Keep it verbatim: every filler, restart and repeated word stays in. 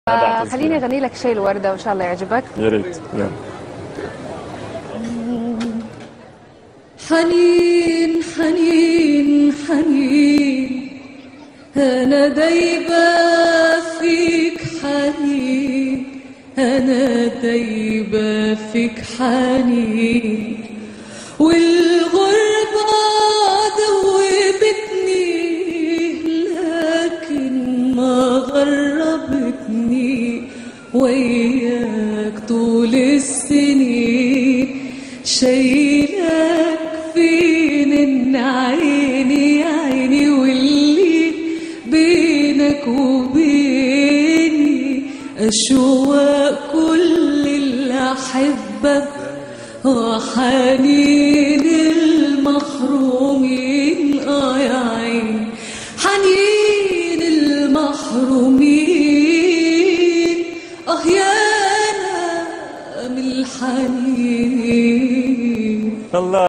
آه خليني اغني لك شيء الوردة وان شاء الله يعجبك. يا ريت يلا. حنين حنين حنين أنا دايبة فيك حنين، أنا دايبة فيك حنين، والغربة دوبتني لكن ما غربتني، وياك طول السنين شايلك فين إن عيني عيني، واللي بينك وبيني أشواق كل اللي أحبك، وحنين المحرومين آه يا عيني، حنين المحرومين آه يا أنا من الحنين. الله.